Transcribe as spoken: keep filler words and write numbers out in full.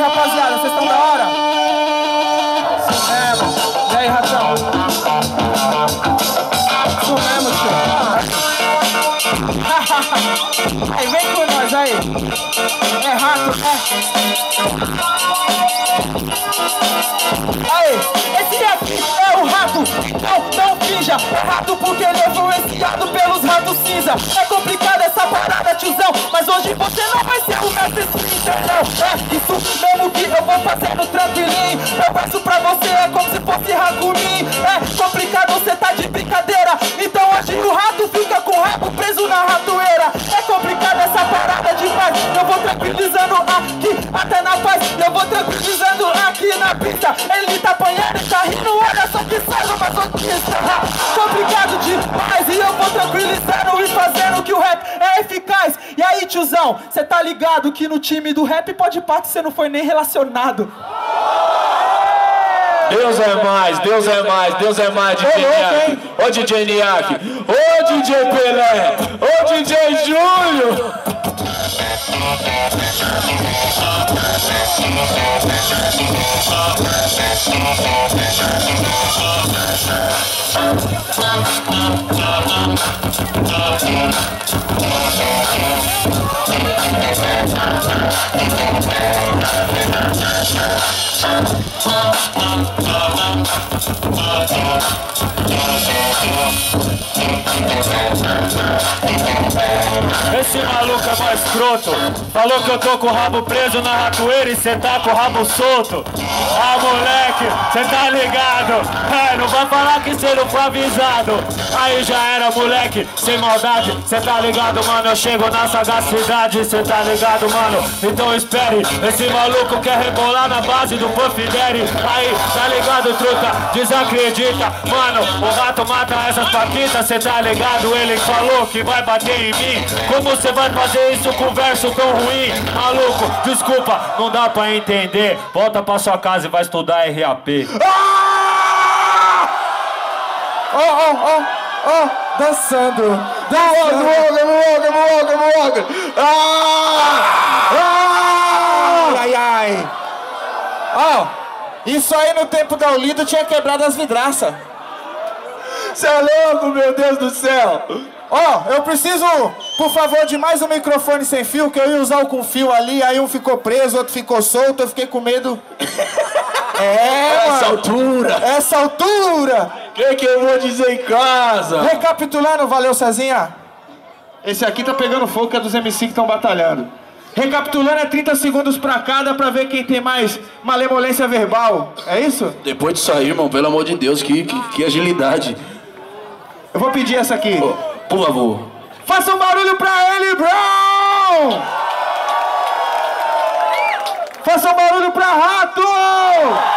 rapaziada, vocês estão da hora? Isso mesmo. E aí, ratão? Isso mesmo, tio. Aí, vem com nós aí. É rato, é. Aí, esse aqui é o rato. Não, não finja. É rato porque ele é influenciado pelos ratos cinza. É complicado essa parada, tiozão, mas hoje você não vai ser o mestre Splinter, não. É isso mesmo que eu vou fazendo tranquilinho. Eu peço pra você, é como se fosse Hakunin. É complicado, você tá de brincadeira. Então hoje o rato fica com o rabo preso na ratoeira. É complicado essa parada demais. Eu vou tranquilizando aqui, até na paz. Eu vou tranquilizando aqui na pista. Ele tá apanhando e tá rindo, olha só que saiba masoquista. Complicado demais e eu vou tranquilizando e fazendo que o rap é eficaz. E aí, tiozão, cê tá ligado que no time do rap pode parte você não foi nem relacionado. Deus é mais, Deus é mais, Deus é mais, D J Niak. Ô D J Niak, ô D J Pelé, ô D J Júlio. Esse maluco é mais escroto. Falou que eu tô com o rabo preso na ratoeira e cê tá com o rabo solto. Ah, moleque, cê tá ligado? É, não vai falar que cê não foi avisado. Aí já era, moleque, sem maldade. Cê tá ligado, mano? Eu chego na sagacidade. Cê tá ligado, mano? Então espere. Esse maluco quer rebolar na base do Puff Daddy. Aí, tá ligado, truta? Desacredita. Mano, o rato mata essas paquitas. Cê tá ligado? Ele falou que vai bater em mim. Como você vai fazer isso com verso tão ruim? Maluco, desculpa, não dá pra entender. Volta pra sua casa e vai estudar R A P. Ah! Ó, ó, ó, ó, dançando. Dançando. Moga, moga, moga, moga. Ah! Ah! Ai, ai. Ó, isso aí no tempo da Olido tinha quebrado as vidraças. Cê é louco, meu Deus do céu. Ó, oh, eu preciso, por favor, de mais um microfone sem fio, que eu ia usar o com fio ali, aí um ficou preso, outro ficou solto, eu fiquei com medo. É, Essa mano. altura. Essa altura. O que que eu vou dizer em casa? Recapitulando, valeu, Cezinha. Esse aqui tá pegando fogo, que é dos M C que estão batalhando. Recapitulando, é trinta segundos pra cada, pra ver quem tem mais malemolência verbal. É isso? Depois disso aí, irmão, pelo amor de Deus, que, que, que agilidade. Eu vou pedir essa aqui. Oh, por favor. Faça um barulho pra ele, Brown! Faça um barulho pra Rato!